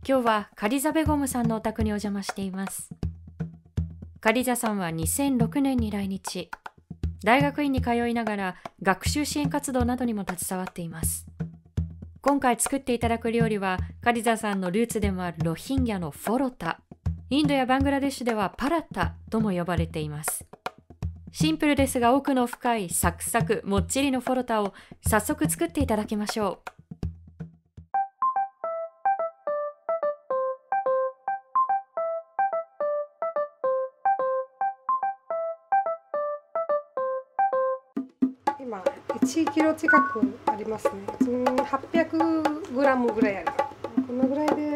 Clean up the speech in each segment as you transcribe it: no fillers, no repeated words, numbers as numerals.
今日はカリザ・ベゴムさんのお宅にお邪魔しています。カリザさんは2006年に来日、大学院に通いながら学習支援活動などにも携わっています。今回作っていただく料理はカリザさんのルーツでもあるロヒンギャのフォロタ、インドやバングラデシュではパラッタとも呼ばれています。シンプルですが奥の深いサクサクもっちりのフォロタを早速作っていただきましょう。 今1キロ近くありますね。800グラムぐらいある。このぐらいで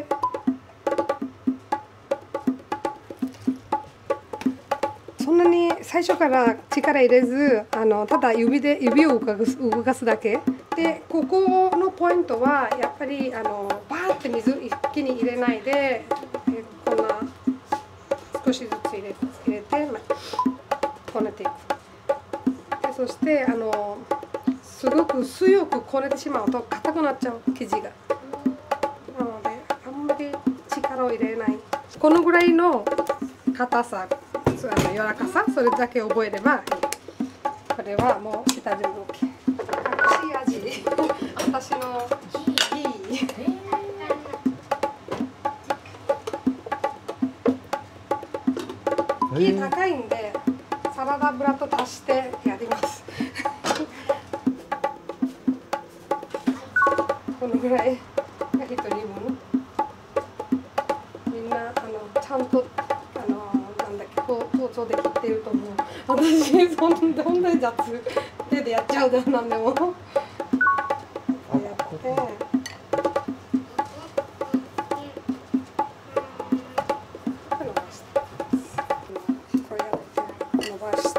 そんなに最初から力入れず、ただ指を動かすだけで、ここのポイントはやっぱりバーって水一気に入れないで、こんな少しずつ入れて、こねていく。でそしてすごく強くこねてしまうと硬くなっちゃう生地が。なのであんまり力を入れない。このぐらいの硬さ、柔らかさ、それだけ覚えればいい。これはもう下準備 OK。隠し味、私のギー高いんでサラダ油と足してやりますこのぐらいが1人分。みんなちゃんと包丁で切ってると思う。私本当に雑手でやっちゃうでなんでも。やって伸ばして、こうやって伸ばして。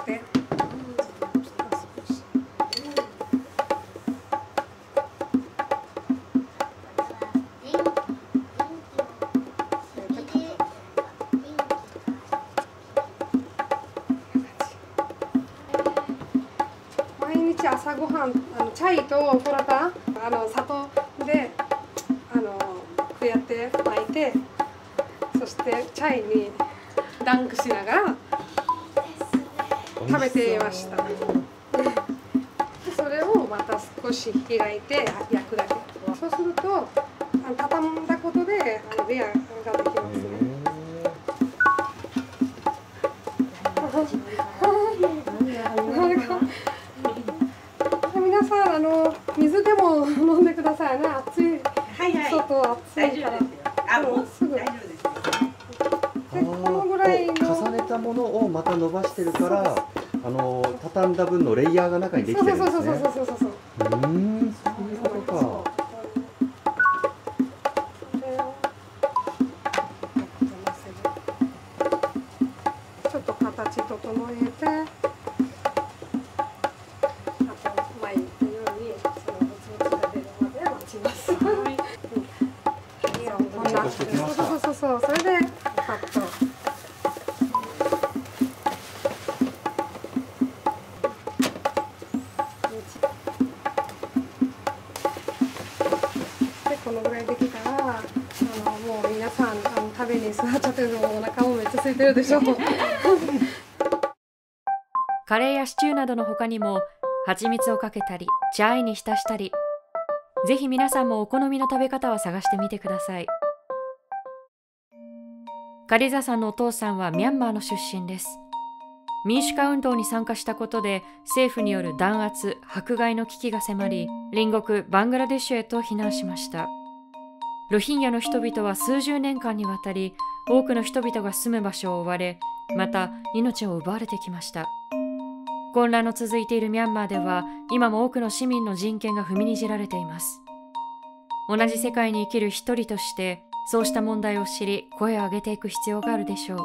朝ごはんチャイとポラタ砂糖でこうやって巻いて、そしてチャイにダンクしながら食べていました。それをまた少し開いて焼くだけ。そうすると畳んだことでレアができますね。皆さん水でも飲んでくださいね。暑い、外暑いから。もうすぐ。でこのぐらいの重ねたものをまた伸ばしてるから、畳んだ分のレイヤーが中にできてるんですね。そう。そういうことか。 ちょっと形整えて。そう、それでパッと。でこのぐらいできたらもう皆さん食べに座っちゃってるのもお腹もめっちゃ空いてるでしょカレーやシチューなどの他にも蜂蜜をかけたりチャイに浸したり、ぜひ皆さんもお好みの食べ方を探してみてください。カリザさんのお父さんはミャンマーの出身です。民主化運動に参加したことで政府による弾圧・迫害の危機が迫り、隣国バングラデシュへと避難しました。ロヒンギャの人々は数十年間にわたり多くの人々が住む場所を追われ、また命を奪われてきました。混乱の続いているミャンマーでは今も多くの市民の人権が踏みにじられています。同じ世界に生きる一人としてそうした問題を知り声を上げていく必要があるでしょう。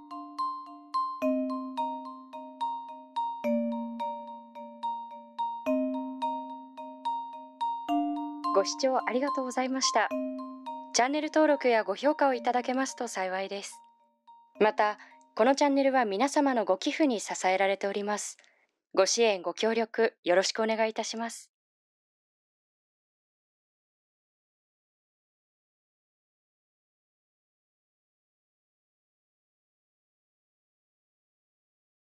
ご視聴ありがとうございました。チャンネル登録やご評価をいただけますと幸いです。また、このチャンネルは皆様のご寄付に支えられております。ご支援ご協力よろしくお願いいたします。